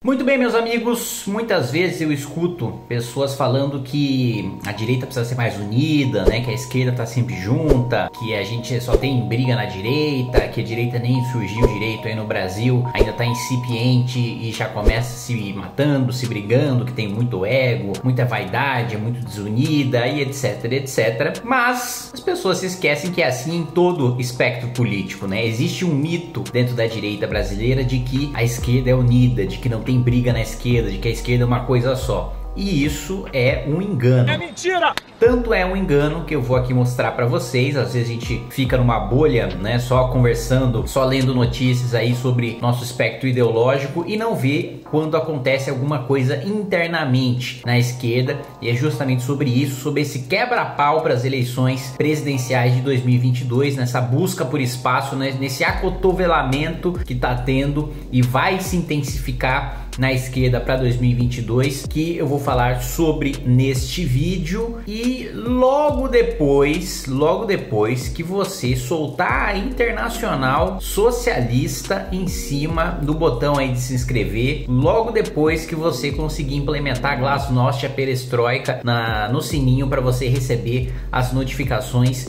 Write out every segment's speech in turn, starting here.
Muito bem, meus amigos, muitas vezes eu escuto pessoas falando que a direita precisa ser mais unida, né? Que a esquerda tá sempre junta, que a gente só tem briga na direita, que a direita nem surgiu direito aí no Brasil, ainda tá incipiente e já começa se matando, se brigando, que tem muito ego, muita vaidade, é muito desunida e etc, etc. Mas as pessoas se esquecem que é assim em todo espectro político, né? Existe um mito dentro da direita brasileira de que a esquerda é unida, de que não tem briga na esquerda, de que a esquerda é uma coisa só. E isso é um engano. É mentira! Tanto é um engano que eu vou aqui mostrar pra vocês. Às vezes a gente fica numa bolha, né, só conversando, só lendo notícias aí sobre nosso espectro ideológico e não vê quando acontece alguma coisa internamente na esquerda. E é justamente sobre isso, sobre esse quebra-pau para as eleições presidenciais de 2022, nessa busca por espaço, né, nesse acotovelamento que tá tendo e vai se intensificar na esquerda para 2022, que eu vou falar sobre neste vídeo. E logo depois que você soltar a Internacional Socialista em cima do botão aí de se inscrever, logo depois que você conseguir implementar a Glasnost, a Perestroika no sininho para você receber as notificações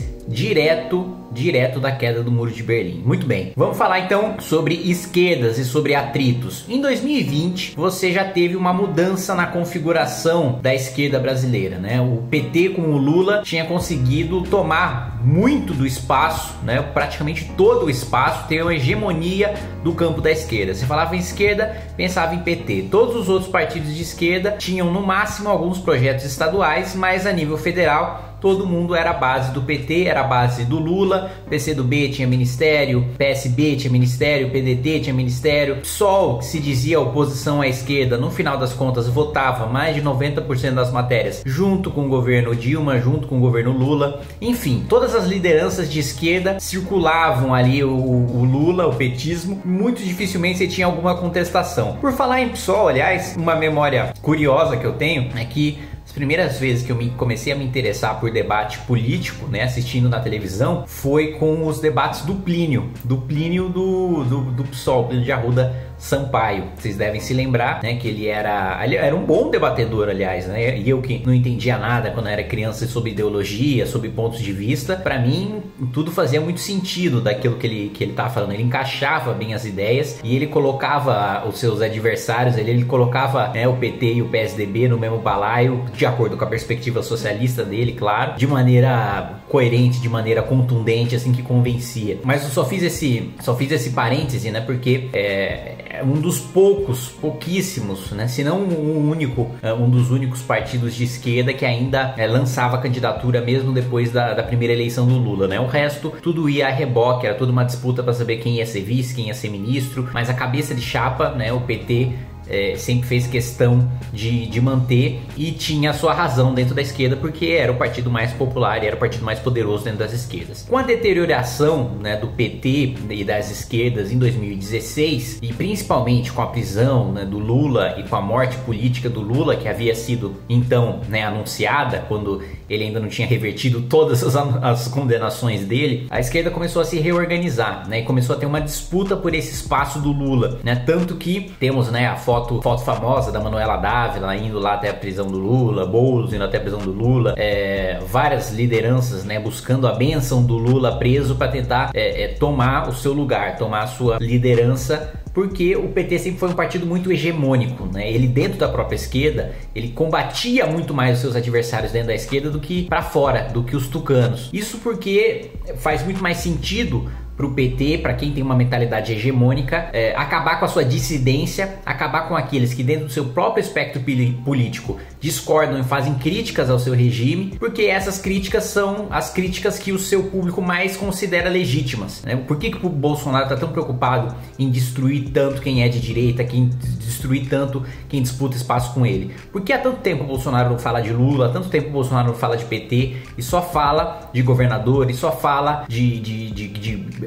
direto da queda do Muro de Berlim. Muito bem, vamos falar então sobre esquerdas e sobre atritos. Em 2020, você já teve uma mudança na configuração da esquerda brasileira, né? O PT com o Lula tinha conseguido tomar muito do espaço, né? Praticamente todo o espaço, ter uma hegemonia do campo da esquerda. Você falava em esquerda, pensava em PT. Todos os outros partidos de esquerda tinham no máximo alguns projetos estaduais, mas a nível federal todo mundo era a base do PT, era a base do Lula. PCdoB tinha ministério, PSB tinha ministério, PDT tinha ministério. PSOL, que se dizia oposição à esquerda, no final das contas votava mais de 90% das matérias junto com o governo Dilma, junto com o governo Lula. Enfim, todas as lideranças de esquerda circulavam ali o Lula, o petismo. Muito dificilmente você tinha alguma contestação. Por falar em PSOL, aliás, uma memória curiosa que eu tenho é que as primeiras vezes que eu comecei a me interessar por debate político, né, assistindo na televisão, foi com os debates do Plínio do PSOL, Plínio de Arruda Sampaio. Vocês devem se lembrar, né, que ele era um bom debatedor, aliás, né, e eu que não entendia nada quando era criança sobre ideologia, sobre pontos de vista, para mim tudo fazia muito sentido daquilo que ele tava falando. Ele encaixava bem as ideias e ele colocava os seus adversários, ele colocava, né, o PT e o PSDB no mesmo balaio, de acordo com a perspectiva socialista dele, claro, de maneira coerente, de maneira contundente, assim, que convencia. Mas eu só fiz esse parêntese, né, porque é um dos pouquíssimos, né, se não um dos únicos partidos de esquerda que ainda lançava candidatura mesmo depois da primeira eleição do Lula, né? O resto, tudo ia a reboque, era toda uma disputa para saber quem ia ser vice, quem ia ser ministro, mas a cabeça de chapa, né, o PT sempre fez questão de manter e tinha a sua razão dentro da esquerda, porque era o partido mais popular e era o partido mais poderoso dentro das esquerdas. Com a deterioração, né, do PT e das esquerdas em 2016 e principalmente com a prisão, né, do Lula e com a morte política do Lula, que havia sido então, né, anunciada quando ele ainda não tinha revertido todas as condenações dele, a esquerda começou a se reorganizar, né, e começou a ter uma disputa por esse espaço do Lula, né, tanto que temos, né, a foto famosa da Manuela Dávila indo lá até a prisão do Lula, Boulos indo até a prisão do Lula, várias lideranças, né, buscando a bênção do Lula preso para tentar tomar o seu lugar, tomar a sua liderança, porque o PT sempre foi um partido muito hegemônico, né? Ele dentro da própria esquerda, ele combatia muito mais os seus adversários dentro da esquerda do que para fora, do que os tucanos. Isso porque faz muito mais sentido para o PT, para quem tem uma mentalidade hegemônica, acabar com a sua dissidência, acabar com aqueles que dentro do seu próprio espectro político discordam e fazem críticas ao seu regime, porque essas críticas são as críticas que o seu público mais considera legítimas, né? Por que o Bolsonaro está tão preocupado em destruir tanto quem é de direita, destruir tanto quem disputa espaço com ele? Porque há tanto tempo o Bolsonaro não fala de Lula, há tanto tempo o Bolsonaro não fala de PT e só fala de governador, e só fala de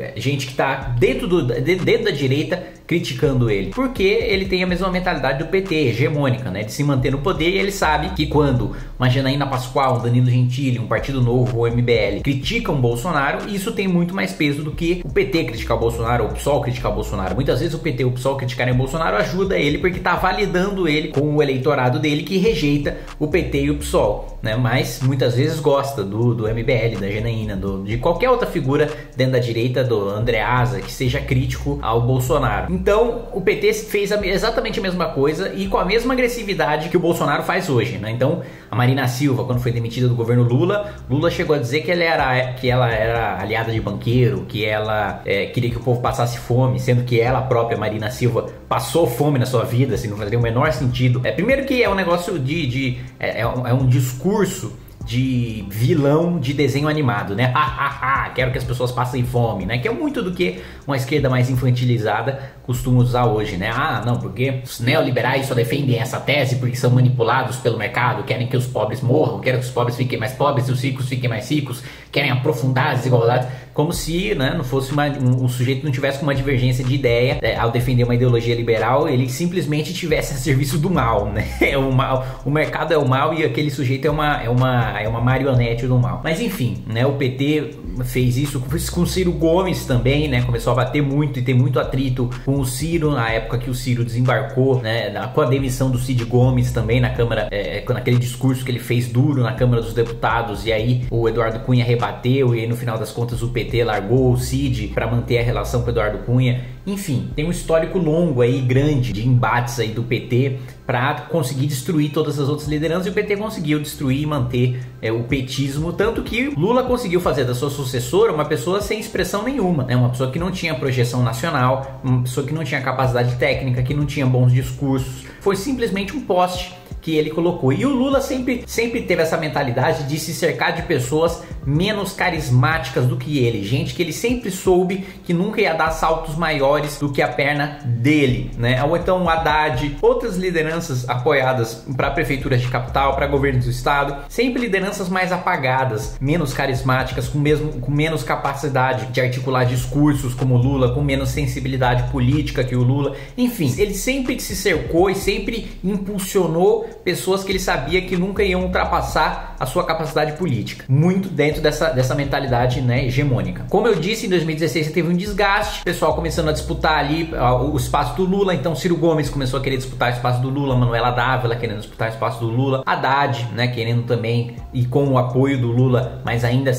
gente que tá dentro da direita criticando ele, porque ele tem a mesma mentalidade do PT, hegemônica, né, de se manter no poder, e ele sabe que quando uma Janaína Pascoal, um Danilo Gentili, um Partido Novo, o MBL, criticam o Bolsonaro, isso tem muito mais peso do que o PT criticar o Bolsonaro ou o PSOL criticar o Bolsonaro. Muitas vezes o PT e o PSOL criticarem o Bolsonaro ajuda ele, porque tá validando ele com o eleitorado dele que rejeita o PT e o PSOL, né, mas muitas vezes gosta do MBL, da Janaína, de qualquer outra figura dentro da direita, do Andreasa, que seja crítico ao Bolsonaro. Então o PT fez exatamente a mesma coisa e com a mesma agressividade que o Bolsonaro faz hoje, né? Então a Marina Silva, quando foi demitida do governo Lula chegou a dizer que ela era aliada de banqueiro, que ela queria que o povo passasse fome, sendo que ela própria, Marina Silva, passou fome na sua vida, assim, não fazia o menor sentido. Primeiro que é um negócio é um discurso de vilão de desenho animado, né? Quero que as pessoas passem fome, né? Que é muito do que uma esquerda mais infantilizada costuma usar hoje, né? Não, porque os neoliberais só defendem essa tese porque são manipulados pelo mercado, querem que os pobres morram, querem que os pobres fiquem mais pobres e os ricos fiquem mais ricos, querem aprofundar as desigualdades, como se, né, não fosse um sujeito não tivesse uma divergência de ideia, ao defender uma ideologia liberal, ele simplesmente tivesse a serviço do mal, né? O mercado é o mal e aquele sujeito é uma marionete do mal. Mas enfim, né, o PT fez isso com o Ciro Gomes também, né? Começou a bater muito e ter muito atrito com o Ciro na época que o Ciro desembarcou, né? Com a demissão do Cid Gomes também na Câmara, naquele discurso que ele fez duro na Câmara dos Deputados, e aí o Eduardo Cunha rebateu, e aí no final das contas o PT largou o Cid para manter a relação com o Eduardo Cunha. Enfim, tem um histórico longo aí, grande, de embates aí do PT para conseguir destruir todas as outras lideranças, e o PT conseguiu destruir e manter o petismo, tanto que Lula conseguiu fazer da sua sucessora uma pessoa sem expressão nenhuma, né? Uma pessoa que não tinha projeção nacional, uma pessoa que não tinha capacidade técnica, que não tinha bons discursos, foi simplesmente um poste que ele colocou. E o Lula sempre teve essa mentalidade de se cercar de pessoas menos carismáticas do que ele, gente que ele sempre soube que nunca ia dar saltos maiores do que a perna dele, né? Ou então o Haddad, outras lideranças apoiadas para prefeituras de capital, para governos do estado, sempre lideranças mais apagadas, menos carismáticas, com menos capacidade de articular discursos como o Lula, com menos sensibilidade política que o Lula. Enfim, ele sempre se cercou e sempre impulsionou pessoas que ele sabia que nunca iam ultrapassar a sua capacidade política, muito dentro dessa mentalidade, né, hegemônica. Como eu disse, em 2016 você teve um desgaste, o pessoal começando a disputar ali o espaço do Lula, então Ciro Gomes começou a querer disputar o espaço do Lula, Manuela Dávila querendo disputar o espaço do Lula, Haddad, né, querendo também, e com o apoio do Lula, mas ainda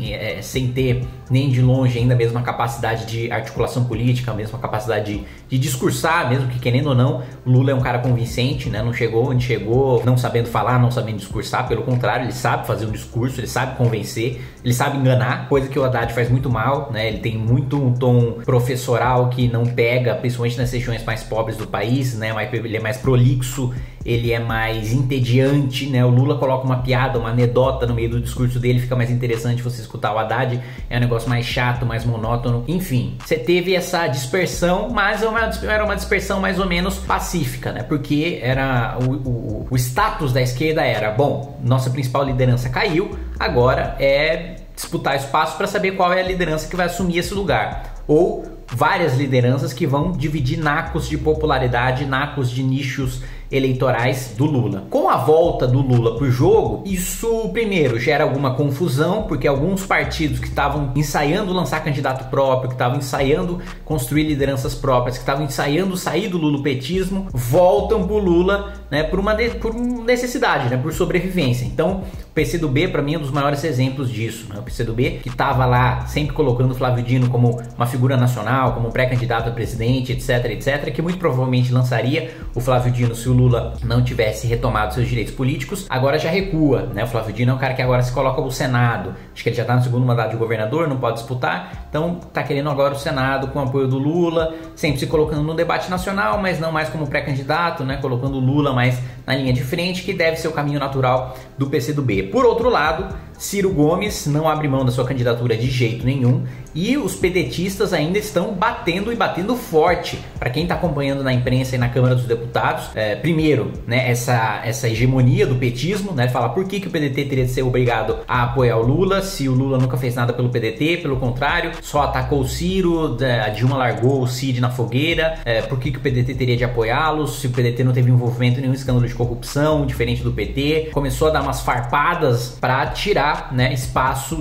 sem ter nem de longe ainda a mesma capacidade de articulação política, a mesma capacidade de discursar, mesmo que querendo ou não, Lula é um cara convincente, né, não chegou onde chegou não sabendo falar, não sabendo discursar, pelo contrário, ele sabe fazer um discurso, ele sabe convencer, ele sabe enganar, coisa que o Haddad faz muito mal, né, ele tem muito um tom professoral que não pega, principalmente nas regiões mais pobres do país, né, ele é mais prolixo, ele é mais entediante, né? O Lula coloca uma piada, uma anedota no meio do discurso dele, fica mais interessante você escutar. O Haddad é um negócio mais chato, mais monótono. Enfim, você teve essa dispersão, mas era uma dispersão mais ou menos pacífica, né? Porque era o status da esquerda era, bom, nossa principal liderança caiu, agora é disputar espaço para saber qual é a liderança que vai assumir esse lugar. Ou várias lideranças que vão dividir nacos de popularidade, nacos de nichos eleitorais do Lula. Com a volta do Lula pro jogo, isso primeiro gera alguma confusão, porque alguns partidos que estavam ensaiando lançar candidato próprio, que estavam ensaiando construir lideranças próprias, que estavam ensaiando sair do lulopetismo, voltam pro Lula, né, por necessidade, né, por sobrevivência. Então, o PCdoB para mim é um dos maiores exemplos disso, né? O PCdoB que estava lá sempre colocando o Flávio Dino como uma figura nacional, como pré-candidato a presidente, etc, que muito provavelmente lançaria o Flávio Dino se o Lula não tivesse retomado seus direitos políticos, agora já recua, né? O Flávio Dino é um cara que agora se coloca no Senado, acho que ele já está no segundo mandato de governador, não pode disputar, então tá querendo agora o Senado com o apoio do Lula, sempre se colocando no debate nacional, mas não mais como pré-candidato, né? Colocando o Lula mais na linha de frente, que deve ser o caminho natural do PCdoB. Por outro lado, Ciro Gomes não abre mão da sua candidatura de jeito nenhum e os pedetistas ainda estão batendo e batendo forte. Para quem está acompanhando na imprensa e na Câmara dos Deputados, primeiro, né, essa hegemonia do petismo, né, falar por que o PDT teria de ser obrigado a apoiar o Lula, se o Lula nunca fez nada pelo PDT, pelo contrário, só atacou o Ciro, a Dilma largou o Cid na fogueira, por que o PDT teria de apoiá-los, se o PDT não teve envolvimento em nenhum escândalo de corrupção, diferente do PT, começou a dar umas farpadas para tirar, né, espaço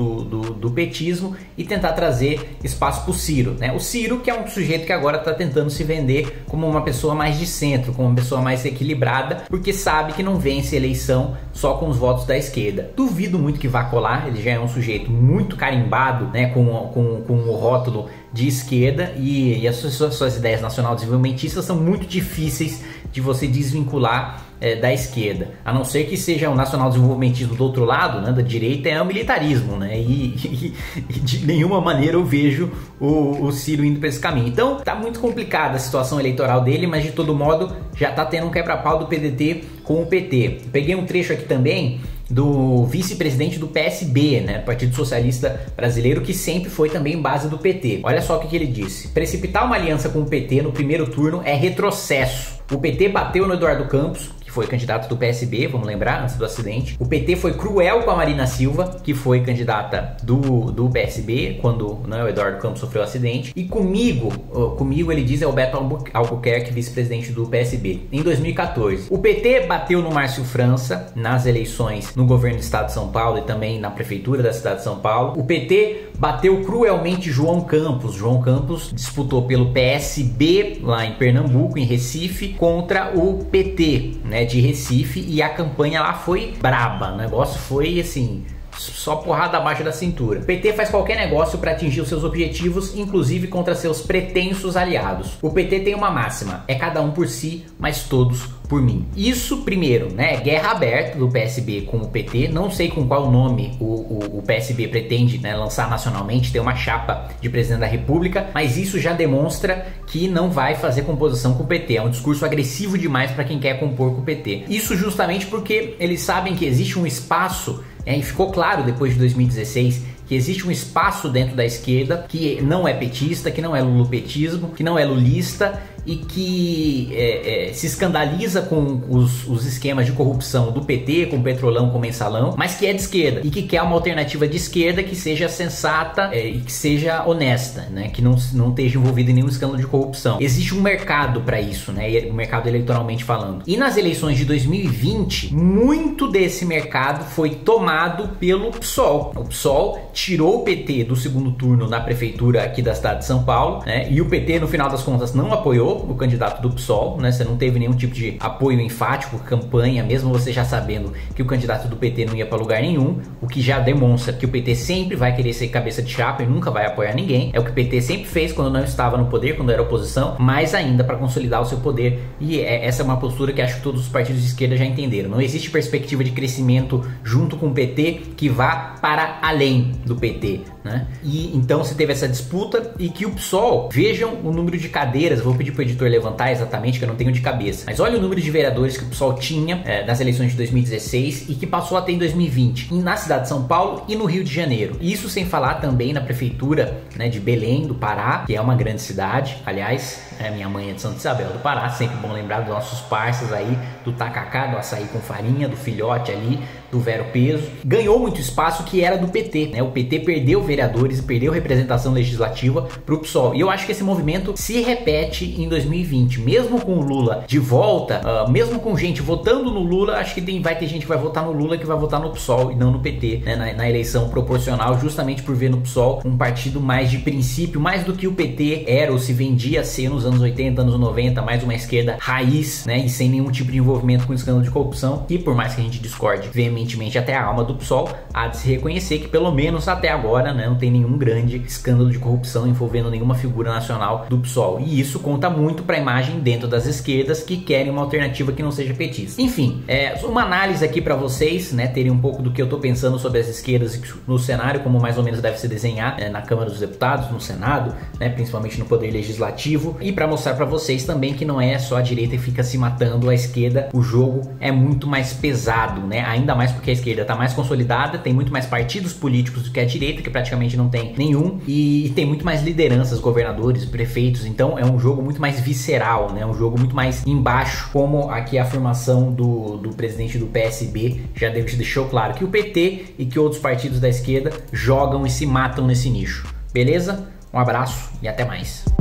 do petismo e tentar trazer espaço para o Ciro, né? O Ciro, que é um sujeito que agora está tentando se vender como uma pessoa mais de centro, como uma pessoa mais equilibrada, porque sabe que não vence eleição só com os votos da esquerda. Duvido muito que vá colar, ele já é um sujeito muito carimbado, né, com o rótulo de esquerda e as suas ideias nacional-desenvolvimentistas são muito difíceis de você desvincular da esquerda, a não ser que seja o nacional-desenvolvimentismo do outro lado, né, da direita, é o militarismo, né, e de nenhuma maneira eu vejo o Ciro indo para esse caminho. Então tá muito complicada a situação eleitoral dele, mas de todo modo já tá tendo um quebra-pau do PDT com o PT. Peguei um trecho aqui também do vice-presidente do PSB, né, Partido Socialista Brasileiro, que sempre foi também base do PT. Olha só o que ele disse: precipitar uma aliança com o PT no primeiro turno é retrocesso. O PT bateu no Eduardo Campos, que foi candidato do PSB, vamos lembrar, antes do acidente. O PT foi cruel com a Marina Silva, que foi candidata do PSB, quando, né, o Eduardo Campos sofreu o acidente. E comigo ele diz, é o Beto Albuquerque, vice-presidente do PSB, em 2014. O PT bateu no Márcio França nas eleições no governo do estado de São Paulo e também na prefeitura da cidade de São Paulo. O PT bateu cruelmente João Campos. João Campos disputou pelo PSB lá em Pernambuco, em Recife, contra o PT, né, de Recife, e a campanha lá foi braba. O negócio foi assim, só porrada abaixo da cintura. O PT faz qualquer negócio para atingir os seus objetivos, inclusive contra seus pretensos aliados. O PT tem uma máxima: é cada um por si, mas todos por mim. Isso, primeiro, né, guerra aberta do PSB com o PT. Não sei com qual nome o PSB pretende, né, lançar nacionalmente, ter uma chapa de presidente da República, mas isso já demonstra que não vai fazer composição com o PT. É um discurso agressivo demais para quem quer compor com o PT. Isso justamente porque eles sabem que existe um espaço, e ficou claro depois de 2016, que existe um espaço dentro da esquerda que não é petista, que não é lulopetismo, que não é lulista e que se escandaliza com os esquemas de corrupção do PT, com o Petrolão, com o Mensalão, mas que é de esquerda e que quer uma alternativa de esquerda que seja sensata e que seja honesta, né? Que não esteja envolvida em nenhum escândalo de corrupção. Existe um mercado para isso, né? Um mercado eleitoralmente falando. E nas eleições de 2020, muito desse mercado foi tomado pelo PSOL. O PSOL tirou o PT do segundo turno na prefeitura aqui da cidade de São Paulo, né? E o PT, no final das contas, não apoiou o candidato do PSOL, né? Você não teve nenhum tipo de apoio enfático, campanha, mesmo você já sabendo que o candidato do PT não ia para lugar nenhum, o que já demonstra que o PT sempre vai querer ser cabeça de chapa e nunca vai apoiar ninguém. É o que o PT sempre fez quando não estava no poder, quando era oposição, mais ainda para consolidar o seu poder. E essa é uma postura que acho que todos os partidos de esquerda já entenderam. Não existe perspectiva de crescimento junto com o PT que vá para além do PT, né? E então você teve essa disputa e que o PSOL, vejam o número de cadeiras, vou pedir para o editor levantar exatamente, que eu não tenho de cabeça, mas olha o número de vereadores que o PSOL tinha nas eleições de 2016 e que passou a ter em 2020, na cidade de São Paulo e no Rio de Janeiro. Isso sem falar também na prefeitura, né, de Belém do Pará, que é uma grande cidade. Aliás, minha mãe é de Santa Isabel do Pará, sempre bom lembrar dos nossos parceiros aí, do tacacá, do açaí com farinha, do filhote ali, do Vero Peso. Ganhou muito espaço que era do PT, né? O PT perdeu vereadores e perdeu representação legislativa pro PSOL. E eu acho que esse movimento se repete em 2020. Mesmo com o Lula de volta, mesmo com gente votando no Lula, acho que vai ter gente que vai votar no Lula que vai votar no PSOL e não no PT, né? Na eleição proporcional, justamente por ver no PSOL um partido mais de princípio, mais do que o PT era ou se vendia a ser nos anos 80, anos 90, mais uma esquerda raiz, né? E sem nenhum tipo de envolvimento com escândalo de corrupção. E por mais que a gente discorde veementemente até a alma do PSOL, há de se reconhecer que pelo menos até agora né? Não tem nenhum grande escândalo de corrupção envolvendo nenhuma figura nacional do PSOL. E isso conta muito para a imagem dentro das esquerdas que querem uma alternativa que não seja petista. Enfim, uma análise aqui para vocês, né, terem um pouco do que eu tô pensando sobre as esquerdas no cenário, como mais ou menos deve se desenhar na Câmara dos Deputados, no Senado, né, principalmente no Poder Legislativo, e para mostrar para vocês também que não é só a direita que fica se matando, a esquerda, o jogo é muito mais pesado, né, ainda mais porque a esquerda tá mais consolidada, tem muito mais partidos políticos do que a direita, que praticamente não tem nenhum, e tem muito mais lideranças, governadores, prefeitos, então é um jogo muito mais visceral, né, um jogo muito mais embaixo, como aqui a afirmação do presidente do PSB já deixou claro, que o PT e que outros partidos da esquerda jogam e se matam nesse nicho. Beleza? Um abraço e até mais.